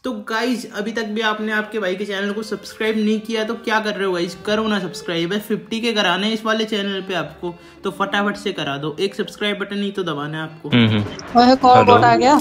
तो गाइज अभी तक भी आपने आपके भाई के चैनल को सब्सक्राइब नहीं किया तो क्या कर रहे हो गाइज, करो ना सब्सक्राइब। है 50 के कराने हैं इस वाले चैनल पे आपको, तो फटाफट से करा दो। एक सब्सक्राइब बटन ही तो दबाना है आपको। ओए कौन बोट आ गया?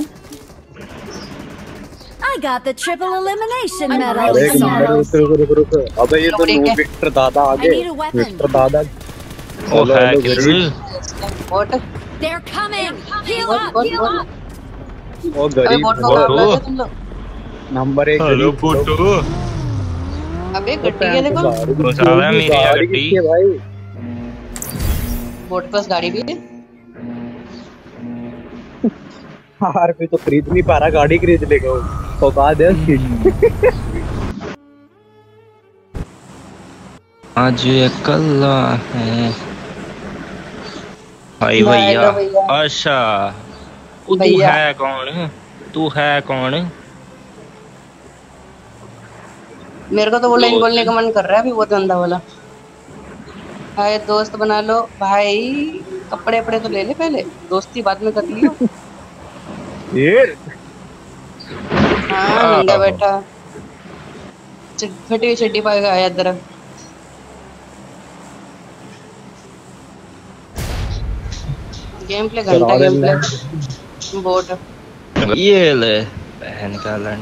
I got the triple elimination medal. अरे एक नंबर रुक। अबे ये तो विक्टर दादा आ गए। विक्टर दादा ओ है kill bot They're coming. Heal up. Heal up. ओ गरीब बोट को मार रहे तुम लोग। नंबर 1 हेलो पुटू। अबे गड्डी के देखो बचावा मेरी गड्डी भाई। बोट पास गाड़ी भी है। यार भी तो खरीद नहीं पा रहा, गाड़ी खरीद लेगा वो। औकात है उसकी। आज कल्ला है भाई भैया। अच्छा तू है कौन? तू है कौन? मेरे को तो वो लाइन बोलने का मन कर रहा है अभी, वो धंधा वाला। हाय दोस्त बना लो भाई, कपड़े अपड़े तो ले ले पहले, दोस्ती बाद में कर लियो। ये हाँ नंगा बैठा फटी हुई चड्डी पाएगा आया इधर। गेम प्ले घंटा गेम प्ले बोट ये ले बहन का लंड।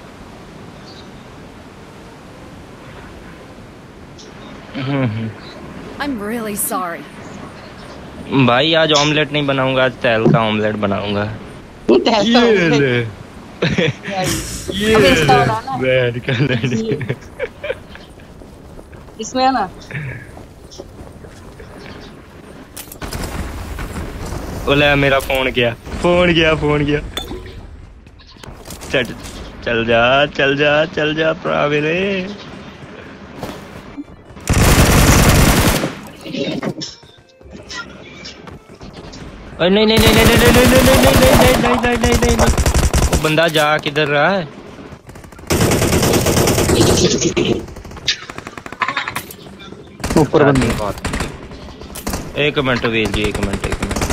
I'm really sorry. भाई आज ऑमलेट नहीं बनाऊंगा, आज तेल का ऑमलेट बनाऊंगा। ये ले ये बहन का लंड। इसमें है ना बोला मेरा फोन गया। चल जा प्रावेरे। नहीं वो बंदा जा किधर रहा है? ऊपर बंदी। एक मिनट वीर जी, एक मिनट।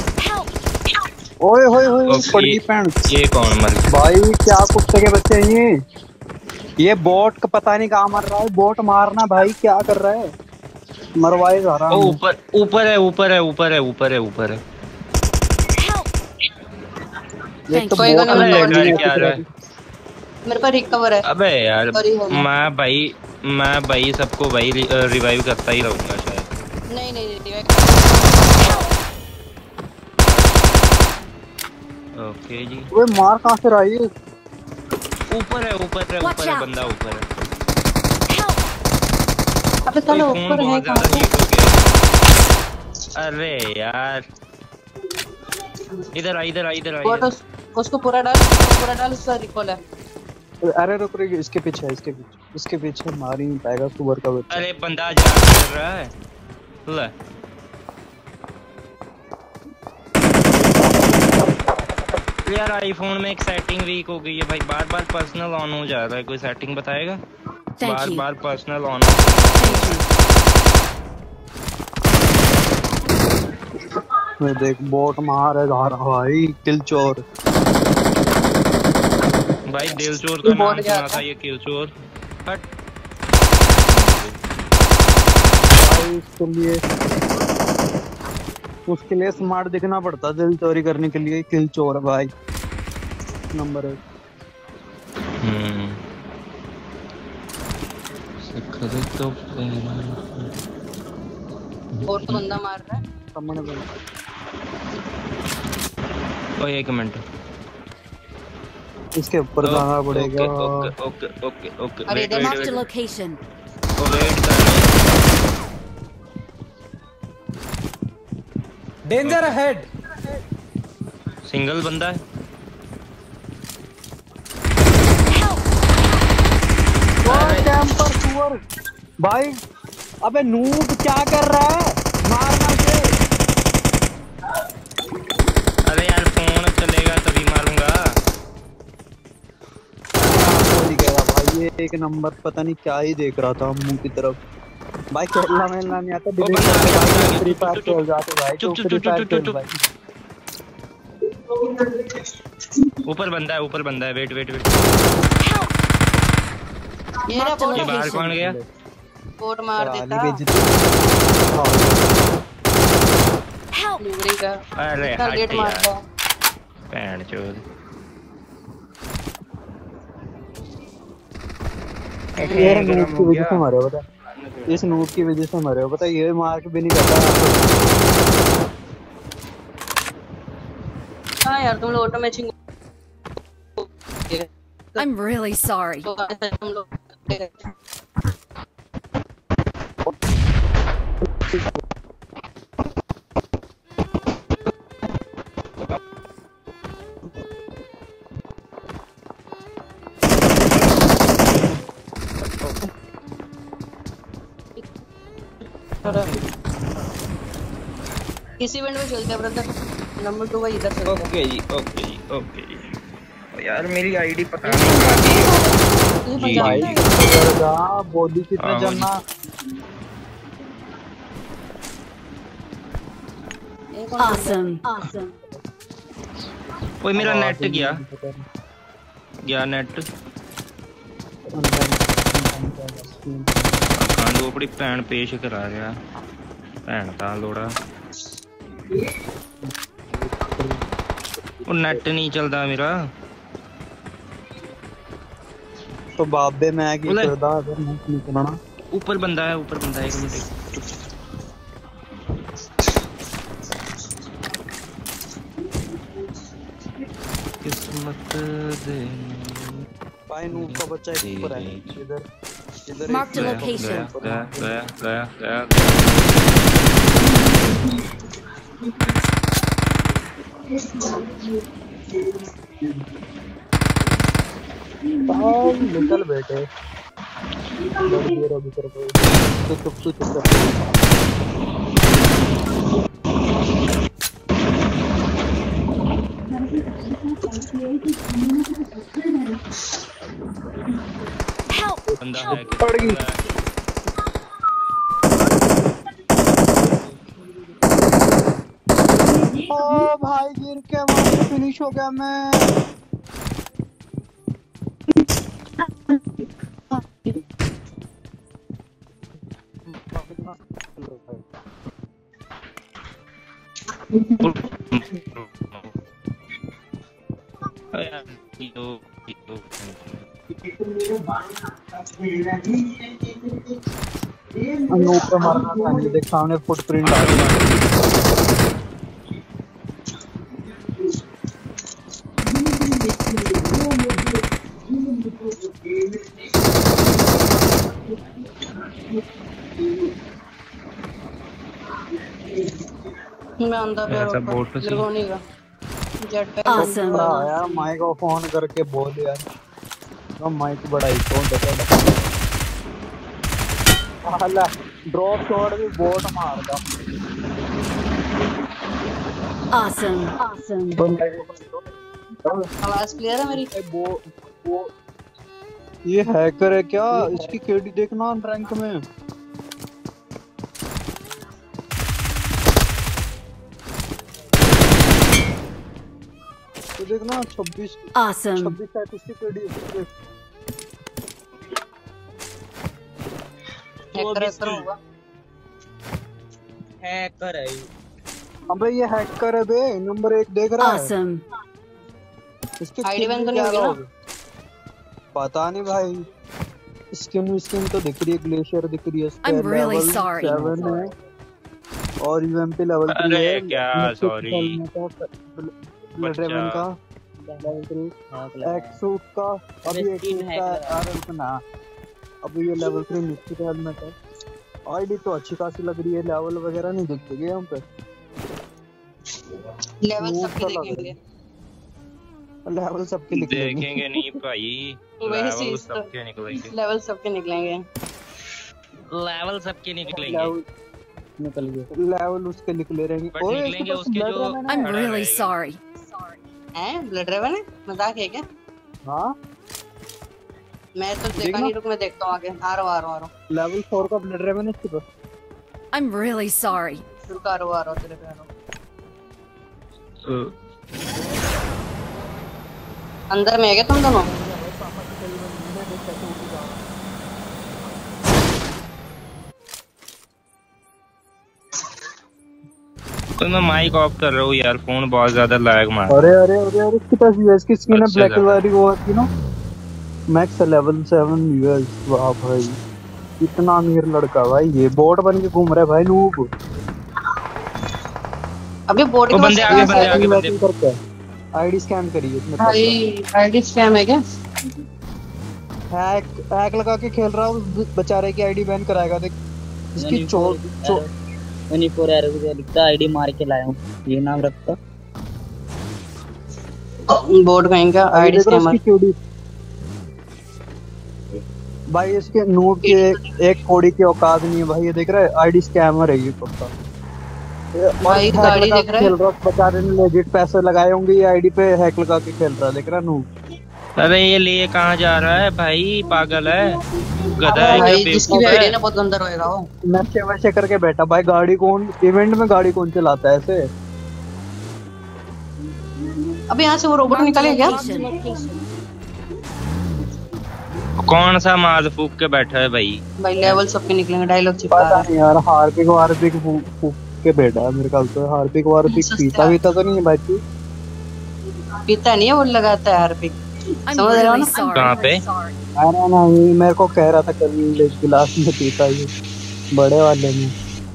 ओए होए पड़ी पैंट। ये कौन मर गया? भाई क्या कुत्ते के बच्चे हैं ये बोट का पता नहीं कहाँ मर रहा है। बोट मारना भाई, क्या कर रहा है? मरवाए जा रहा है। ऊपर है। ये तो कोई क्या रहा है? मेरे पर रिकवर है। अबे यार मैं भाई सबको भाई रिवाइव करता ही रहूंगा शायद। नहीं रिवाइव। ओके जी। ओए मार कहाँ से रहा है? ऊपर है बंदा ऊपर है। अबे साला ऊपर है कहाँ पे? अरे यार इधर आ। वो तो उसको पूरा डाल उसका रिकॉल है। अरे रुक इसके पीछे मार ही नहीं पाएगा सुअर का बच्चा। अरे बंदा जा कर रहा है ले। यार आईफोन में एक सेटिंग वीक हो गई है भाई, बार पर्सनल ऑन हो जा रहा है। कोई सेटिंग बताएगा? बार पर्सनल ऑन। मैं देख बोट मार है भाई। किल चोर भाई, दिल चोर का नाम सुना था, ये किल चोर। हट भाई, उसके लिए स्मार्ट दिखना पड़ता दिल चोरी करने के लिए। किल चोर भाई नंबर 1। तो बोट बंदा मार रहा है सामने। ओए एक मिनट, इसके ऊपर जाना पड़ेगा। ओके। अरे Marked a location. Danger ahead. Single बंदा है। कैंपर सुअर भाई। अबे नूब क्या कर रहा है? मारना से। अरे यार फोन चलेगा तभी मारूंगा। भाई ये एक नंबर पता नहीं क्या ही देख रहा था मुंह की तरफ। भाई खेलना मिलना नहीं आता। फ्री फायर खेल जाते भाई। ऊपर बंदा है वेट। ये रहा Marked a बोट, ये बाहर कौन गया? बोट मार देता Help! लुगड़ी का। अरे इतना हट लेट यार, मारता है। भैन चोद। ये नूब की वजह से मरे हो बता, इस नूब की वजह से मरे हो बता, ये मार्क भी नहीं करता। हाँ यार तुम लोग auto matching I'm really sorry. तो हम लोग किसी इवेंट में चलते हैं ब्रदर, नंबर 2 भाई इधर चलते हैं। ओके जी, ओके जी, ओके जी। यार मेरी आईडी पता नहीं कहाँ गई है। तुझे जी, पता जी, है? जी। बॉडी कितना हाँ, जमना। ये कौन सा Awesome. ओए मेरा नेट गया नेट। खांडू अपनी भैन पेश करा रहा, भैन दा लोड़ा। वो नेट नहीं चलता मेरा। तो बाबे मैं की बोले। करदा अगर नहीं चलाना। ऊपर बंदा है, ऊपर बंदा है, एक मिनट। किस्मत दे भाई नूब का बच्चा एक ऊपर है, इधर इधर Marked a location. गया। निकल बेटे, तो चुप Help! बंदा है पड़ गई। ओ भाई गिर के वहां पे फिनिश हो गया मैं। अनूप को मारना था, ये देख सामने फुटप्रिंट आ रही है। मैं अंदर पे ऐसा बोट तो मेरे को नहीं का जेट पैक Awesome. यार माइक को फोन करके बोल यार, तो माइक बड़ा ही फोन देता है। ड्रॉप शॉट भी बोट मारदा। Awesome. आवाज क्लियर है मेरी? वो ये हैकर है क्या? इसकी केडी देखना रैंक में। तो देखना 26 Awesome. 37 की केडी है। हैकर होगा। हैकर है अबे ये हैकर है बे, नंबर 1 देख रहा है। Awesome. इसके आईडी बैन तो नहीं होगी ना? पता नहीं भाई, स्किन तो दिख रही है, ग्लेशियर दिख रही है, I'm really लेवल sorry. 7 है और यूएमपी लेवल 3 अरे है। क्या सॉरी ब्लड रेवन का लेवल 3 एक्सूट का अभी एक्सूट का आरएल ना, अभी ये लेवल 3 निश्चित हेलमेट है। आईडी तो अच्छी खासी लग रही है, लेवल वगैरह नहीं दिखते गए हम पे। लेवल सबके देखेंगे, लेवल सबके देखेंगे नहीं भाई, वही लेवल चीज तो। सबके निकलेंगे, लेवल सबके निकलेंगे। लेवल सबके निकलेंगे, लेवल निकल गए, लेवल उसके निकले रहेंगे। बट ओए, निकलेंगे इसके पास उसके blood जो रेवन है। I'm खड़ा really रहेगा। sorry. हैं ब्लड रेवन है? मजाक है क्या? हाँ मैं तो देखा देखना। नहीं, रुक मैं देखता हूँ आगे। आ रहा हूँ लेवल 4 का ब्लड रेवन है इसके पास। I'm really sorry. रुक आ रहा हूँ तेरे पे आ रहा हूँ। अंदर में है क्या तुम दोनों? तो मैं माइक ऑफ कर रहा हूँ यार, फोन बहुत ज्यादा लैग मार। अरे अरे अरे अरे इसके पास यूएस की स्किन है, ब्लैक वाली वो आती है ना, मैक्स लेवल 7 यूएस। वाह भाई इतना अमीर लड़का भाई, ये बोट बन के घूम रहा है भाई नूब। अबे बोट के बंदे आगे, बंदे आगे, बंदे करके आईडी स्कैन करिए इसमें भाई। आईडी स्कैम है क्या? हैक लगा के खेल रहा हूँ, बेचारे की आईडी बैन कराएगा देख। इसकी चोर 24 एरो को लिखता आईडी मार के लाया हूँ, ये नाम रखता बोट कहीं का आईडी स्कैमर भाई। इसके नूब के एक कोड़ी की औकात नहीं है भाई, ये देख रहा है आईडी स्कैमर है ये पक्का भाई। गाड़ी देख रहा है, खेल रहा है बेचारे ने लेजिट पैसे लगाए होंगे ये आईडी पे, हैक लगा के खेल रहा है, देख रहा है नूब। अरे ये लिए कहाँ जा रहा है भाई, पागल है, गधा है भाई क्या, जिसकी भी बेवकूफ आईडी है? ना बहुत गंदा रहेगा वो। नशे वशे करके बैठा भाई। गाड़ी कौन इवेंट में गाड़ी कौन चलाता है ऐसे? अबे यहाँ से वो रोबोट निकलेगा क्या? कौन सा माज फूक के बैठा है भाई? भाई लेवल सबके निकलेंगे, डायलॉग चिपका पता रहा है। नहीं यार, हार्पिक फूक के बैठा है मेरे ख्याल से। हार्पिक पीता तो नहीं है भाई तू? पीता नहीं है वो, लगाता है हार्पिक। I'm समझ रहे हो really ना? sorry. कहाँ पे? अरे नहीं, मेरे को कह रहा था कल गिलास में पीता ये बड़े वाले में।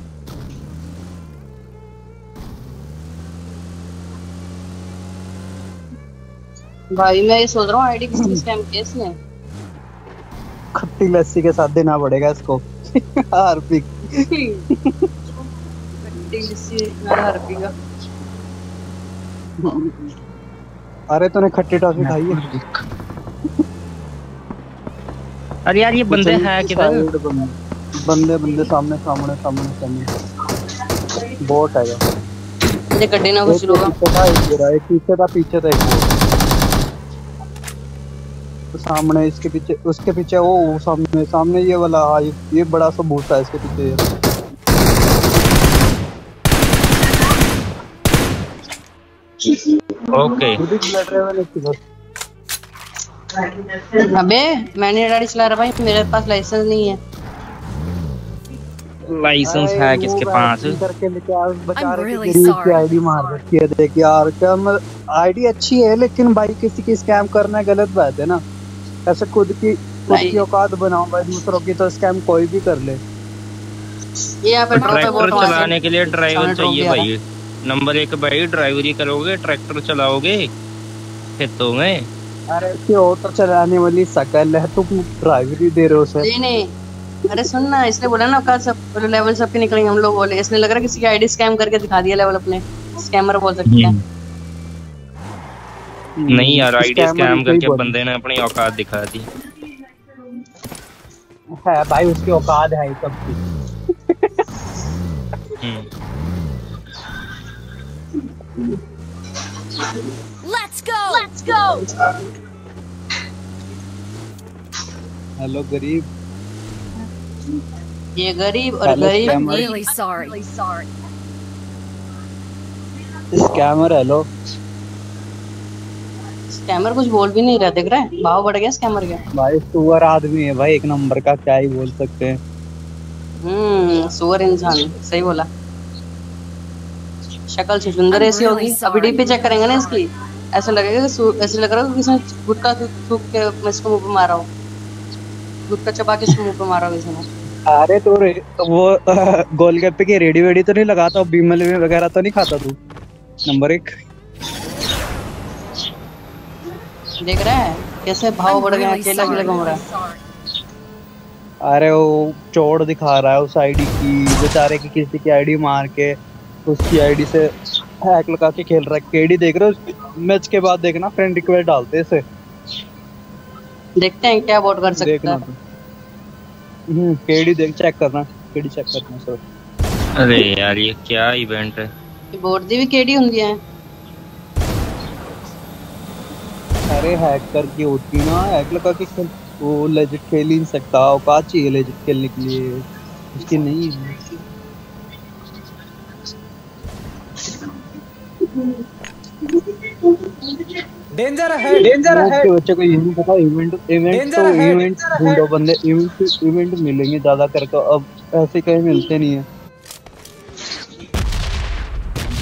भाई मैं ये सोच रहा हूँ आईडी किसकी स्कैम किया इसने। खट्टी लस्सी के साथ देना पड़ेगा इसको हार्पिक। हार्पिक का अरे तूने खट्टी टॉफी खाई है? अरे यार ये बंदे हैं किधर? बंदे सामने बोट है यार। ये गड्ढे ना घुस लोगा। पीछे था एक तो सामने, इसके पीछे, उसके पीछे वो सामने ये वाला, ये बड़ा सा बूट है इसके पीछे। ओके अबे मैंने गाड़ी चला रहा भाई, मेरे पास लाइसेंस नहीं है। लाइसेंस है किसके पास? करके लेके आ, बेचारे I'm really की गरीब की sorry. आईडी मार रखी है। देख यार क्या आईडी अच्छी है, लेकिन भाई किसी की स्कैम करना गलत बात है ना। ऐसे खुद की औकात बनाओ भाई, दूसरों की तो स्कैम कोई भी कर ले। ये यहाँ पे ट्रैक्टर चलाने के लिए ड्राइवर चाहिए भाई। नंबर 1 भाई, ड्राइवरी करोगे, ट्रैक्टर चलाओगे खेतों में। अरे क्यों, तो चलाने वाली शकल है, तुम ड्राइवरी दे रहे हो सर? नहीं अरे सुन ना, इसने बोला ना औकात सब लेवल सबके निकलेंगे, हम लोग बोले। इसने लग रहा है किसी की आईडी स्कैम करके दिखा दिया लेवल अपने। स्कैमर बोल सकते हैं। नहीं यार, आईडी स्कैम करके बंदे ने अपनी औकात दिखा दी है भाई, उसकी औकात है सब की। Let's go. हेलो गरीब। ये गरीब और हेलो गरीब। I'm scammer. really sorry. Scammer hello. Scammer कुछ बोल भी नहीं रहा, देख रहा है भाव बढ़ गया स्कैमर का। भाई सुअर आदमी है भाई, एक नंबर का, क्या ही बोल सकते हैं। सुअर इंसान, सही बोला। शक्ल से सुंदर ऐसी होगी। अभी डीपी चेक करेंगे ना इसकी, ऐसा लगेगा कि ऐसे लग रहा है किसी ने गुटका थूक के इसको मुंह पे मारा हो, गुटका चबा के इसको मुंह पे मारा हो किसी ने। अरे तो वो गोलगप्पे की रेडी वेडी तो नहीं लगाता, बिमल में वगैरह तो नहीं खाता तू? नंबर 1 देख रहा है कैसे भाव बढ़ गया, अकेला अकेला घूम रहा है। अरे वो चोड़ दिखा रहा है उस आईडी की, बेचारे की किसी की आईडी मार के उसकी आईडी से हैक लगा के खेल रहा है। केडी देख रहे हो? मैच के बाद देखना, फ्रेंड रिक्वेस्ट डालते हैं इसे, देखते हैं क्या वोट कर सकता देखना है। तो केडी देख, चेक करना, केडी चेक करना सर। अरे यार ये क्या इवेंट है? वोट दी भी केडी होंगी है। अरे हैकर की होती ना, हैक लगा के खेल, वो लेजिट खेल ही नहीं सकता। औकात चाहिए लेजिट खेलने के लिए, उसकी नहीं है। डेंजर है। बच्चे को यही पता, इवेंट ढूंढो बंदे, इवेंट मिलेंगे ज्यादा करके, अब ऐसे कहीं मिलते नहीं है।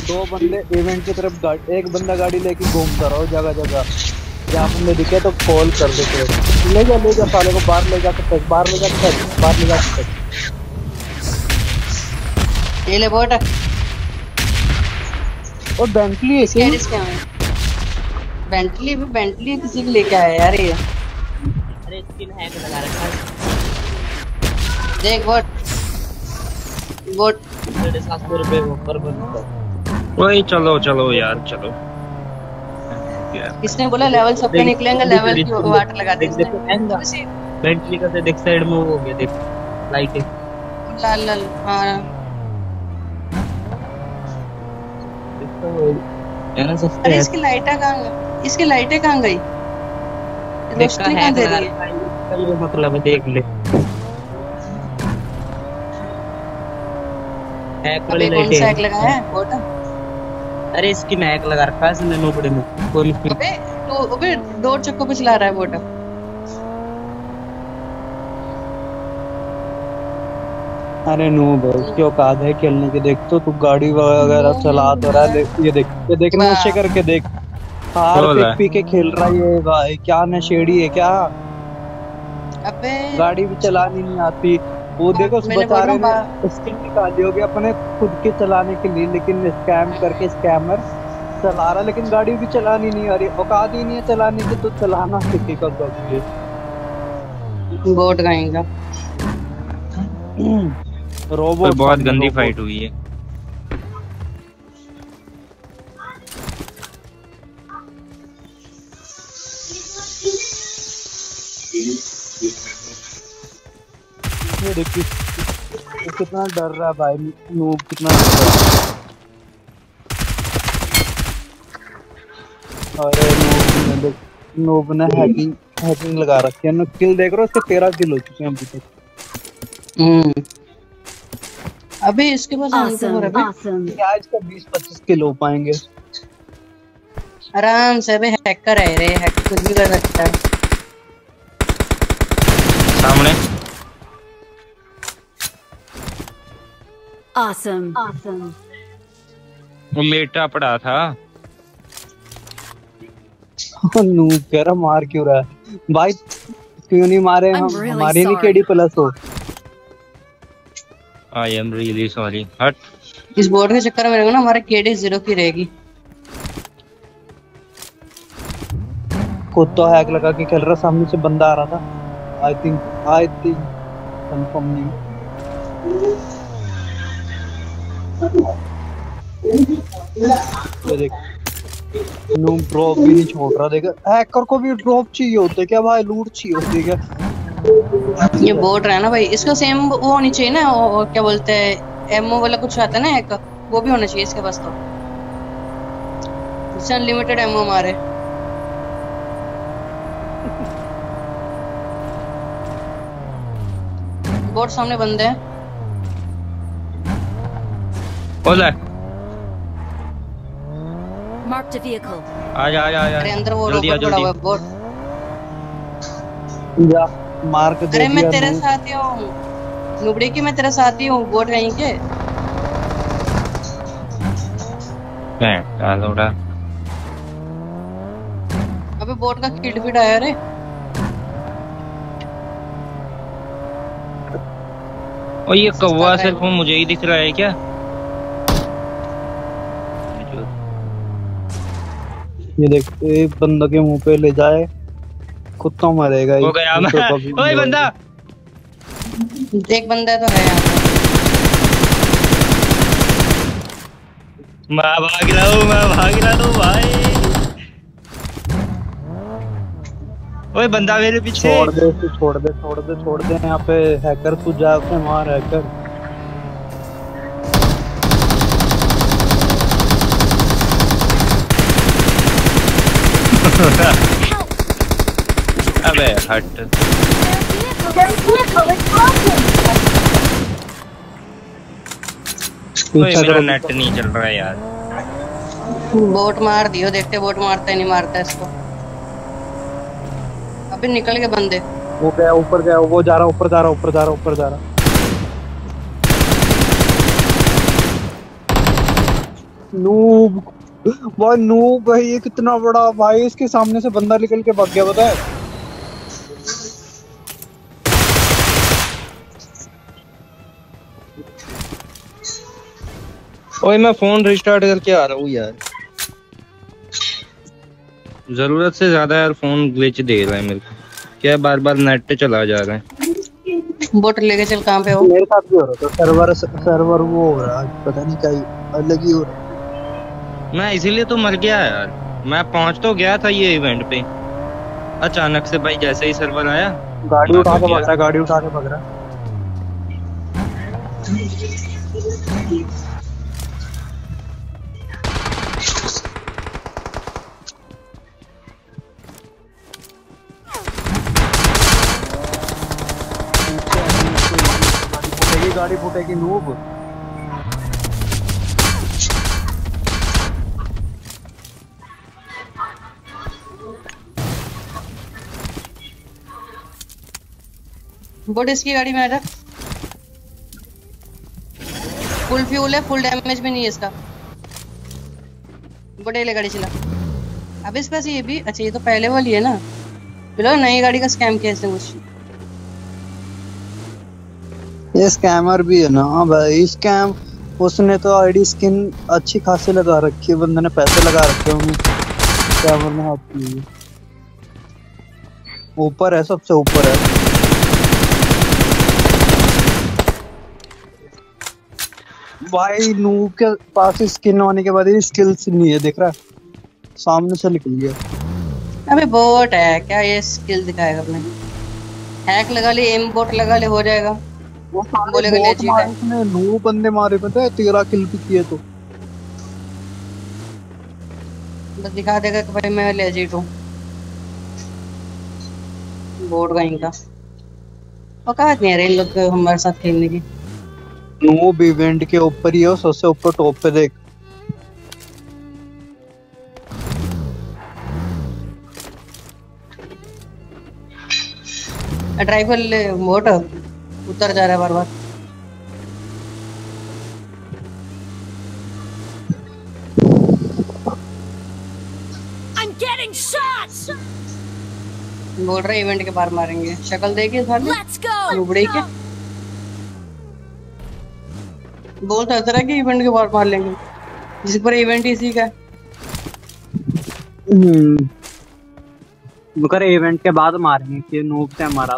दो बंदे इवेंट की तरफ एक बंदा गाड़ी लेके घूमता रहो जगह जगह, जहाँ बंदे दिखे तो कॉल कर देते। ले जा साले को बाहर ले जाकर फेंक, बाहर ले जाकर फेंक, बाहर ले जाकर फेंक। ये ले बोट। और बेंटली ऐसे बेंटली किसी को लेके आया यार ये। अरे स्किन हैक लगा रखा है। देख बोट ₹700 ऊपर बनता। वही चलो यार चलो। किसने बोला लेवल सबके निकलेंगे? लेवल की वाटर लगा दे। बेंटली का से देख साइड में हो गया, देख लाइट लाल। हाँ अरे इसकी लाइटें कहाँ गई? रोशनी कहाँ दे रही है? मतलब देख ले हैक वाली कौन सा हैक लगाया है बोट? अरे इसकी हैक लगा रखा है इसने नोबड़े में। अबे डोर चक्को पे चला रहा है बोट। अरे नो भाई क्यों कहा है खेलने के? देख तो तू गाड़ी वगैरह चला तो रहा है। ये देखना नशे करके देख, हार पी के खेल रहा है भाई। क्या नशेड़ी है क्या? अबे गाड़ी भी चलानी नहीं आती। वो देखो उस बेचारे ने स्किन निकाली होगी अपने खुद के चलाने के लिए, लेकिन स्कैम करके स्कैमर चला रहा, लेकिन गाड़ी भी चलानी नहीं आ रही। औकात ही नहीं है चलाने की, तो चलाना सीखेगा कब? बोट गाएगा। रोबोट बहुत गंदी फाइट हुई है। ये देखिए कितना डर रहा है भाई, नूब कितना डर रहा है। अरे नूब ने हैकिंग लगा रखी है। किल देख रहे हो उसके 13 किल हो चुके हैं अभी तक। अभी इसके पास क्या इसका 20-25 किल हो पाएंगे आराम से? अबे हैकर है रे, हैक कुछ भी कर सकता है। सामने Awesome. वो मेटा पड़ा था। नूब कह रहा मार क्यों रहा है भाई? क्यों नहीं मारे हम? हमारी नहीं केडी प्लस हो। I am really sorry. हट इस बोर्ड के चक्कर में रहेगा ना हमारे केडी 0 की रहेगी। खुद तो हैक लगा के खेल रहा, सामने से बंदा आ रहा था। आई थिंक कंफर्म नहीं। ये देख नूब ड्रॉप भी नहीं छोड़ रहा। देखा हैकर को भी ड्रॉप चाहिए होते क्या भाई? लूट चाहिए होती क्या? ये बोट रहा है ना भाई, इसका सेम वो होनी चाहिए ना, और क्या बोलते हैं एमओ वाला कुछ आता है ना हैक, वो भी होना चाहिए इसके पास। तो इससे अनलिमिटेड एमओ मारे। बोट सामने बंदे हैं। ओला Marked a vehicle. आजा अरे अंदर वो जल्दी आ रोबोट पड़ा हुआ है बोट। जा मार के दे अरे मैं दिया तेरे नूब। साथ ही हूँ नुबड़ी की, मैं तेरे साथ ही हूँ। बोट नहीं के लोड़ा। अबे बोट का किट फिट आया रे। और ये कौवा सिर्फ मुझे ही दिख रहा है क्या? ये देख एक बंदा के मुंह पे ले जाए कुत्ता मरेगा। हो गया ओए बंदा। एक बंदा तो है यहाँ मैं भाग रहा हूँ भाई। ओए बंदा मेरे पीछे। छोड़ दे यहाँ पे हैकर। तू जा के मार हैकर। अबे हट। मेरा नेट नहीं चल रहा है यार। बोट मार दियो, देखते बोट मारता है नहीं मारता इसको। अबे निकल गए बंदे। वो गया ऊपर गया, वो जा रहा ऊपर जा रहा। नूब भाई, नूब भाई, ये कितना बड़ा भाई, इसके सामने से बंदा निकल के भाग गया, पता है? ओए मैं फोन रिस्टार्ट करके आ रहा हूँ यार, जरूरत से ज्यादा यार फोन ग्लिच दे रहा है मेरे को, क्या बार बार नेट चला जा रहा है। बोट लेके चल, कहाँ पे हो? मेरे साथ भी हो रहा था, सर्वर वो हो रहा है, पता नहीं क्या अलग ही हो रहा है। मैं इसीलिए तो मर गया यार, मैं पहुंच तो गया था ये इवेंट पे, अचानक से भाई जैसे ही सर्वर आया गाड़ी उठा के भाग रहा है, गाड़ी उठा के भाग रहा है। गाड़ी फूटेगी नूब। बोट इसकी गाड़ी में आ जा, फुल फ्यूल है, फुल डैमेज भी नहीं है इसका। बोटे ले गाड़ी चला। अब इस पास ये भी, अच्छा ये तो पहले वाली है ना, चलो नई गाड़ी का स्कैम किया इसने कुछ। ये स्कैमर भी है ना भाई, स्कैम। उसने तो आईडी स्किन अच्छी खासी लगा रखी है, बंदे ने पैसे लगा रखे होंगे, स्कैमर ने हाथ की। ऊपर है, सबसे ऊपर है भाई। नूब के पास स्किन होने के बाद ये स्किल्स नहीं है, देख रहा है सामने से निकल गया। अबे बोट है क्या, ये स्किल दिखाएगा अपने? हैक लगा ले, एम बोट लगा ले, हो जाएगा। वो बोलेगा लेजिट है। उसने 9 बंदे मारे, पता है, 13 किल भी किए। तो बस दिखा देगा कि भाई मैं लेजिट हूँ। बोट कहीं का औकात नहीं है इन लोग को हमारे साथ खेलने की। नूब इवेंट के ऊपर ही है, सबसे ऊपर टॉप पे देख। ड्राइवर बोट उतर जा रहा है बार बार। I'm getting shot. बोल रहा इवेंट के बाहर मारेंगे। शक्ल देखिए साले, Let's go. लुबड़े के बोलता है तरह के इवेंट के बाहर मार लेंगे, जिस पर इवेंट इसी का है। कर इवेंट के बाद मारेंगे कि नूब से हमारा।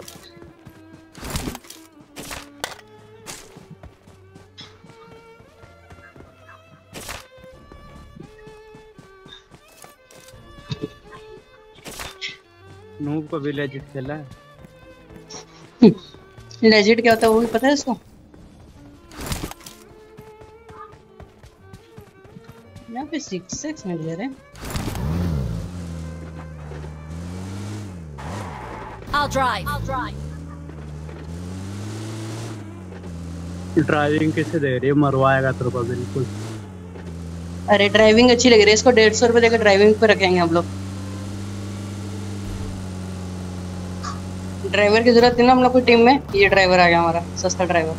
नूब को भी लेजिट खेला है। लेजिट क्या होता है वो भी पता है इसको? यहाँ पे 6-6 मिल जा रहे हैं। I'll drive. ड्राइविंग किसे दे रही है? मरवाएगा तेरे को बिल्कुल। अरे ड्राइविंग अच्छी लग रही है इसको, 150 रुपए देकर ड्राइविंग पे रखेंगे हम लोग। ड्राइवर की जरूरत थी ना हम लोग की टीम में, ये ड्राइवर आ गया हमारा सस्ता ड्राइवर।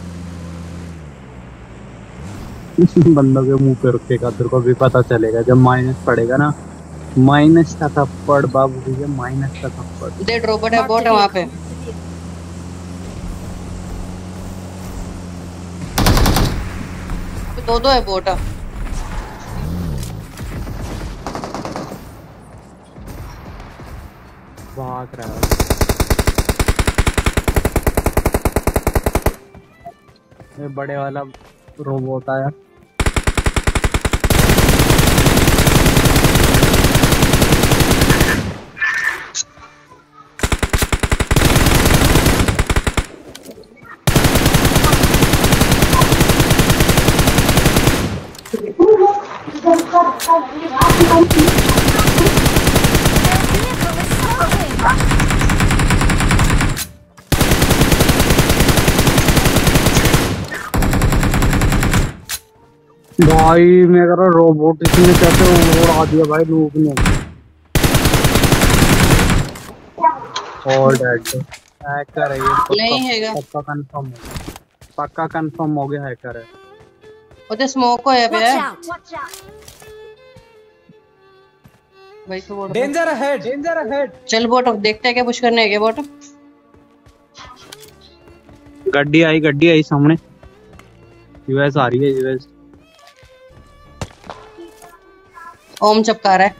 बंदों के मुंह पे रखेगा, तेरे को भी पता चलेगा जब माइनस पड़ेगा ना। माइनस का थप्पड़ बाबू भैया, माइनस का थप्पड़। दे ड्रॉपर है, बोट है वहाँ पे। दो है बोट। भाग रहा है ये बड़े वाला रोबोट आया। भाई मेरा रोबोट इसने कैसे उड़ा दिया भाई लोग ने। और डेड हैकर है ये, नहीं हैगा, पक्का कंफर्म हो गया, हैकर है। वो तो स्मोक होया पे है Watch out! भाई तो bot danger ahead, danger ahead. चल बोट देखते हैं क्या पुश करने है क्या बोट। गड्डी आई सामने। यूएस आ रही है यूएस। ओम चपका रहा है।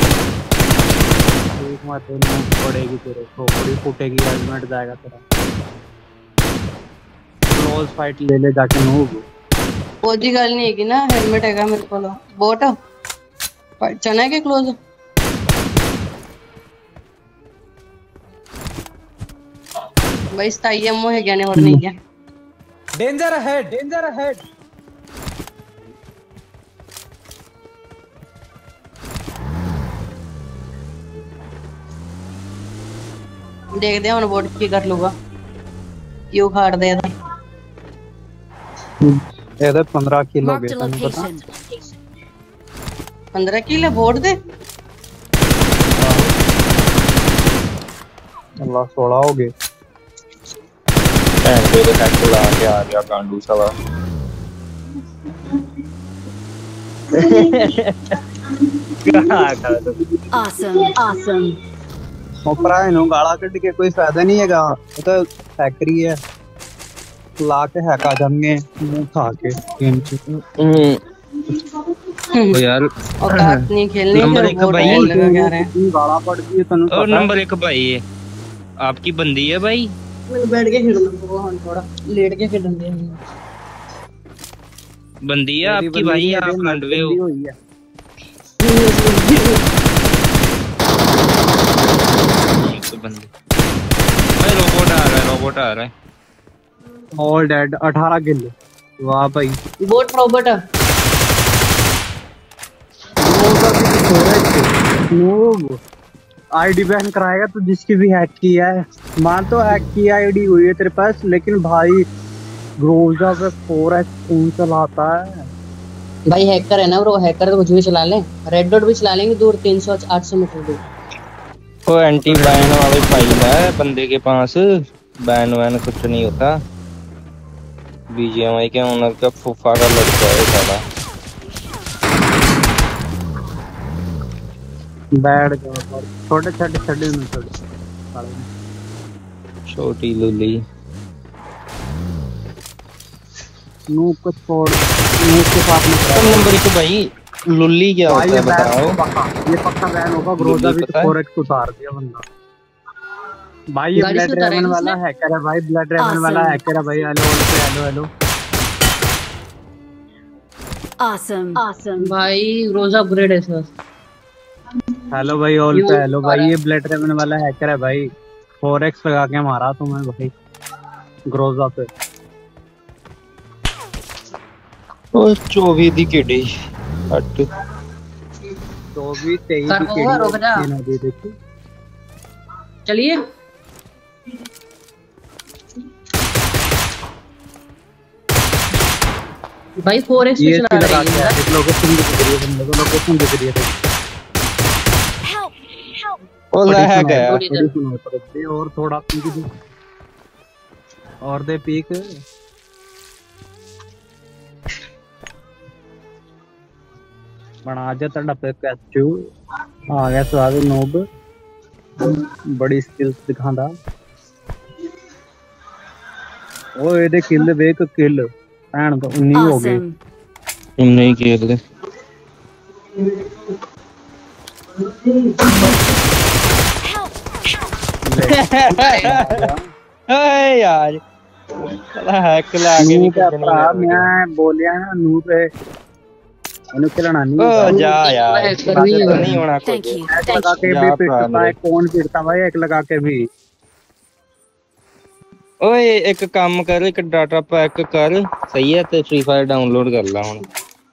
एक मार पड़ेगी तेरे को, खोपड़ी फूटेगी, हेलमेट जाएगा तेरा। क्लोज फाइट ले ले जाके नूब। वो जी गल नहीं है कि ना हेलमेट हैगा मेरे को बोट चना है के क्लोज। भाई स्टाइएमओ है क्या नहीं और नहीं क्या। Danger ahead, danger ahead. देख दे बोट की कर लूंगा क्यों खाड़ दे था। ये 15 किलो Marked a गया तन्नू पता। location. 15 किलो बोट दे। अल्लाह 16 हो गए। ऐसे तो हैक ला के आ गया गांडू साला। Awesome. ऊपर आए नो गाला कट के कोई फायदा नहीं है। वो तो फैक्ट्री है, ला के हैका जाएंगे मुंह खा के गेम च। ओ यार औकात नहीं खेलने नंबर के एक बोट भाई। लगा क्या रहे गाला पड़ गई तन्नू और पता। नंबर 1 भाई है आपकी बंदी है भाई। मैं बैठ के खेलूंगा वो हम थोड़ा लेट के खेलेंगे। बंदी है आपकी भाई, आप लंडवे हो। तो बंदी भाई रोबोट आ रहा है। All dead 18 kill. वाह भाई बोट रोबोट आईडी बैन कराएगा तो जिसकी भी हैक किया है। मान तो हैक की आईडी हुई है तेरे पास, लेकिन भाई ग्रोजा पे 4x कौन चलाता है भाई। हैकर है ना ब्रो, हैकर तो कुछ भी चला ले। रेड डॉट भी चला लेंगे दूर 300 800 मीटर दूर। वो एंटी बैन वाली फाइल है बंदे के पास, बैन वैन कुछ नहीं होता। बीजीएमआई के ओनर का फूफा का लड़का है साला। बैठ जा छोटे छोटे में छोटी लुली नूब को छोड़, नूब के साथ में तो नंबर 1 भाई लुल्ली क्या होता है बताओ। ये पक्का बैन होगा। ग्रोजा भी तो 4x उतार दिया बंदा। भाई ये ब्लड ड्रैगन वाला हैकर है भाई, ब्लड ड्रैगन वाला हैकर है भाई। Hello Awesome. भाई रोजा अपग्रेड है सर। हेलो भाई ऑल पे हेलो भाई। ये ब्लड ड्रैगन वाला हैकर है भाई, 4x लगा के मारा तुम्हें भाई ग्रोजा पे। ओ 24 दी केडी हट 24 23 की केडी। चलिए भाई 4x पे चला रहा है। एक लोकेशन दिख रही है, बंदे को लोकेशन दिख रही है। ओ है गया और थोड़ा पीक दे और दे पीक। बना जा तड़ा पे कैचू आ गया स्वाद नोब, बड़ी स्किल्स दिखांदा। ओ ਇਹਦੇ किल वेख किल ਭੈਣ ਤੋਂ 19 हो गए। नहीं खेल ले यार हैक लाके नहीं करना। मैं बोलिया ना नू पे ਉਹਨੂੰ ਖਿਲਾਣਾ ਨਹੀਂ। ओ जा यार नहीं होना Thank कुछ। you. एक लगा के भी पिटता है, कौन पिटता भाई एक लगा के भी। ओए एक काम कर, एक डाटा पैक कर सही है ते फ्री फायर डाउनलोड कर ला हुन।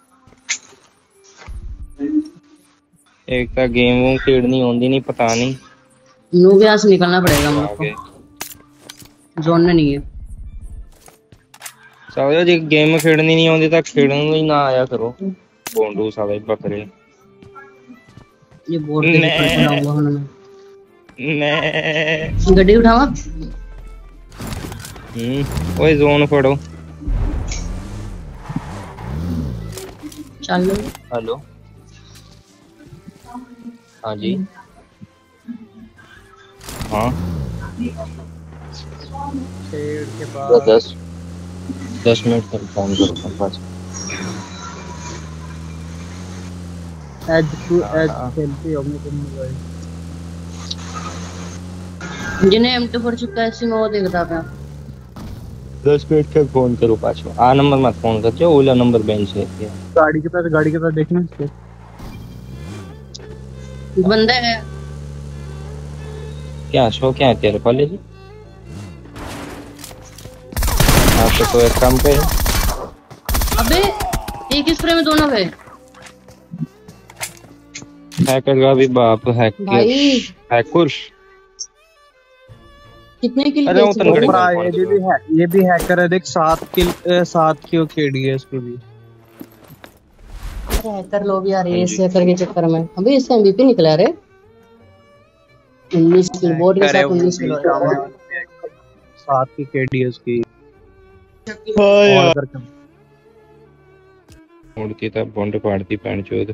एक तो गेम वो खेलनी होंदी नहीं पता नहीं। नू ब्यास निकलना पड़ेगा मेरे को, जोन में नहीं है। साले जी गेम खेलनी नहीं होंदी तो खेलने ही ना आया करो बोंडू साले बकरे। ये बोर्ड पे चलाऊंगा हुन मैं। ने गड्डी उठावा। ओए जोन फड़ो। चलो। हेलो, हाँ जी, हाँ शेड के तो पास 10 मिनट तक फोन करो बस। एज टू एज खेलती हो मैं तुम भाई। जिन्हें M2 कैसी में वो देखता था। 10 मिनट तक फोन करो पाछो। आ नंबर मत फोन करजो, ओला नंबर बेंच है। गाड़ी के पास देखना इसके। बंदा है क्या शो क्या है तेरे कॉलेज? आप तो एक काम पे अबे एक स्प्रे में दोनों है हैकर का भी बाप हैकर भाई। हैकर कितने किल अरे वो किए? तनगड़ी ऊपर ये भी हैकर है देख 7 की केडी है इसको भी। अरे हैकर लोग यार ये इस हैकर के चक्कर में अबे इसका MVP निकला रे 19 किल बोर्ड के साथ 19 किल 7 की केडी है उसकी। उड़ती था बॉन्ड पाड़ती पैन चोद।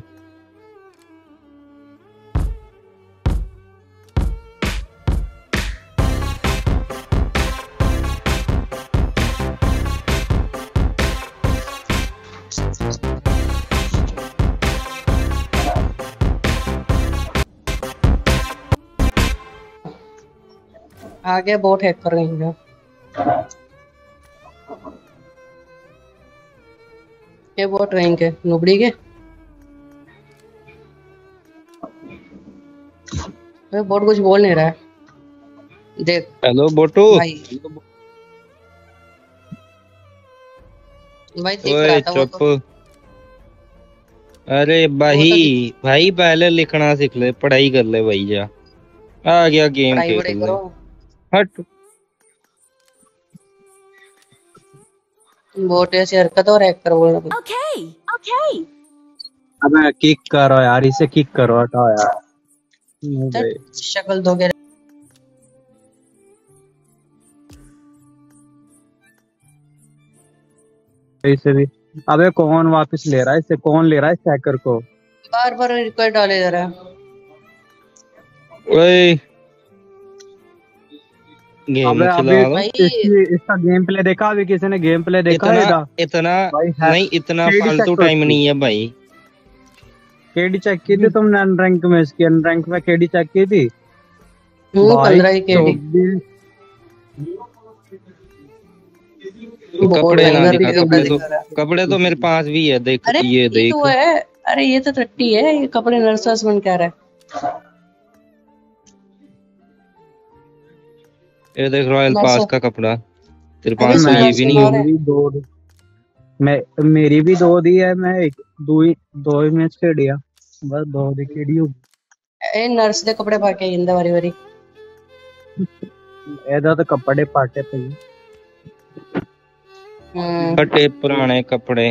आगे बोट हैक कर रही है। ये बोट रैंक है नुबड़ी के। अरे बोट कुछ बोल नहीं रहा है देख। हेलो बोटू भाई दिख ओए रहा था वो चुप। तो। अरे भाई पहले लिखना सीख ले, पढ़ाई कर ले भाई। जा आ गया गेम पढ़ाई खेल वढ़ाई ले। करो। हट बोट ऐसी हरकत और हैकर बोल रहा Okay. Okay. अबे किक करो यार, इसे किक करो, हटाओ यार। था। शक्ल दोगे इसे भी। अबे कौन वापस ले रहा है इसे? कौन ले रहा है इस हैकर को? बार बार रिक्वेस्ट डाले जा रहा है। ओए गेम अबे चला अभी दो। इसका गेम प्ले देखा? अभी किसी ने गेम प्ले देखा है? इतना भाई नहीं, इतना केडी फालतू चेक टाइम करो। नहीं है भाई। केडी चेक की थी तुमने अनरैंक में? इसकी अनरैंक में केडी चेक की थी? 15 केडी कपड़े ना दिखा, कपड़े तो मेरे पास भी है देख। अरे ये देख तो है। अरे ये तो 30 है। ये कपड़े नर्सस बन क्या रहा है। ये देख रॉयल नर्स- पास का कपड़ा तेरे अरे पास तो ये भी नहीं नर्स- है। मेरी भी 2 दी है। मैं दो ही मैच खेडिया बस। 2 दी खेडी होगी। ए नर्स दे कपड़े पाके इंदा वारी वारी ਇਹਦਾ ਤਾਂ ਕੱਪੜੇ ਪਾਟੇ ਪਈ। फटे पुराने कपड़े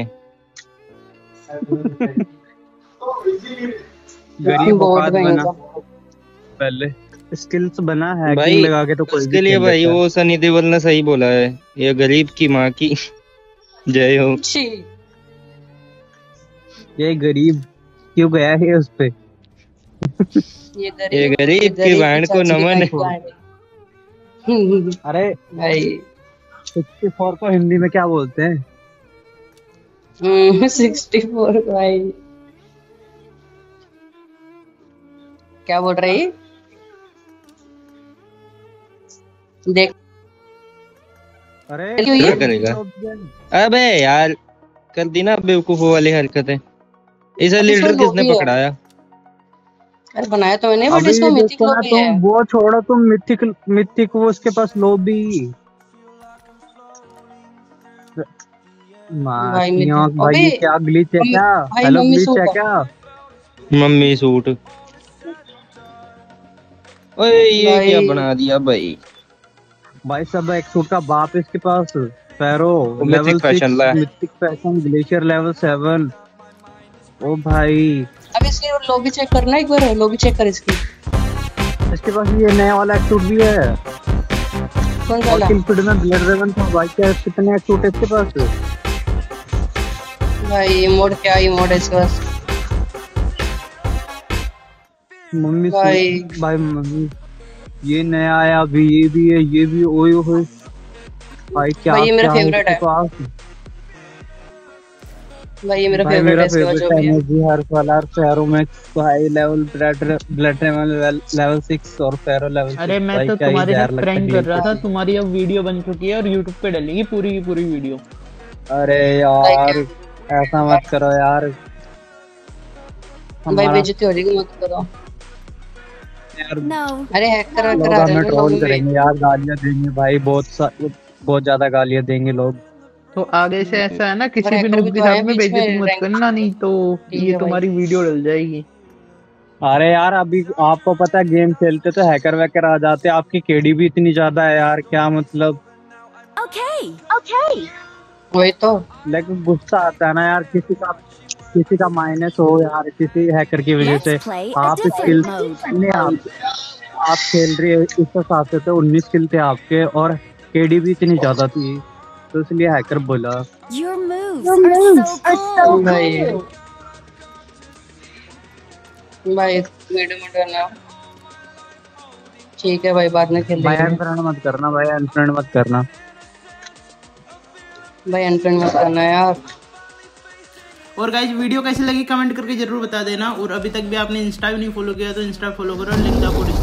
गरीब बहुत औकात बना महंगा। पहले स्किल्स बना है भाई। लगा के तो कोई उसके लिए भाई वो सनी देओल ने सही बोला है, ये गरीब की माँ की जय हो। छी ये गरीब क्यों गया है उस पे? ये गरीब की बहन को नमन है। अरे भाई 64 को हिंदी में क्या बोलते हैं? 64 भाई क्या बोल रही? देख अरे क्या करेगा? अबे यार कर दी ना बेवकूफों वाली हरकतें। इसे लीडर किसने पकड़ाया? अरे बनाया तो मैंने बट अभी इसको मिथिक देखो ना लॉबी है। तुम वो छोड़ो, तुम मिथिक वो उसके पास लॉबी। भाई मिथिक भाई ये क्या ग्लिच है क्या? भाई हेलो मम्मी ग्लिच है सूट क्या? Mummy suit. ओए ये भाई। क्या बना दिया भाई? भाई सब एक सूट का बाप इसके पास। फेरो लेवल 6 फैशन ला। Mythic fashion glacier level 7। ओ भाई अब इसकी लॉबी चेक करना एक बार। लॉबी चेक कर इसकी। इसके पास ये नया वाला एक सूट भी है। कौन और सा? किल फीड में ब्लेड रेवन था भाई। क्या कितने सूट है इसके पास? भाई इमोट क्या इमोट है इसके पास। मम्मी भाई भाई मम्मी ये नया आया अभी, ये भी है, ये भी ओए होए भाई क्या भाई ये मेरा क्या फेवरेट है। भाई ये मेरा भाई फेवरेट मेरा है इसके बाद जो फेवरेट भी है। एनर्जी हर फलार फेरो में भाई लेवल ब्लड लेवल 6 और फेरो लेवल 6। अरे मैं भाई तो क्या ही तुम्हारे जहर साथ लगता प्रैंक है कर रहा था, तुम्हारी अब वीडियो बन चुकी है और यूट्यूब पे डलेगी पूरी की पूरी वीडियो। अरे भाई यार ऐसा मत करो यार। भाई हमारा बेइज्जती हो जाएगी, मत करो। यार No. अरे हैकर लोग करा रहे हमें हैं ट्रोल लोगों में। करेंगे यार, गालियां देंगे भाई, बहुत ज्यादा गालियां देंगे लोग। तो आगे से ऐसा है ना, और किसी भी हैकर भी नूब के तो आए साथ में बीच में बेइज्जती मत रैंक। करना, नहीं तो ठीक ये है भाई। तुम्हारी वीडियो डल जाएगी। अरे यार अभी आपको पता है गेम खेलते तो हैकर वैकर आ जाते, आपकी केडी भी इतनी ज्यादा है यार, क्या मतलब। Okay. वही तो। लेकिन गुस्सा आता है ना यार, किसी का माइनस हो यार किसी हैकर की वजह से। Let's play a आप स्किल different mode. नहीं, आप खेल रही है इस हिसाब से तो 19 किल थे आपके और केडी भी इतनी ज्यादा थी, तो इसलिए हैकर बोला। Your moves are so cool. भाई भाई वीडियो में डालना ठीक है भाई, बाद में खेल भाई लेंगे। अनफ्रेंड मत करना, भाई अनफ्रेंड मत करना। भाई अनफ्रेंड मत करना यार। और गाइज वीडियो कैसी लगी कमेंट करके जरूर बता देना। और अभी तक भी आपने इंस्टा भी नहीं फॉलो किया तो इंस्टा फॉलो करो, लिंक आपको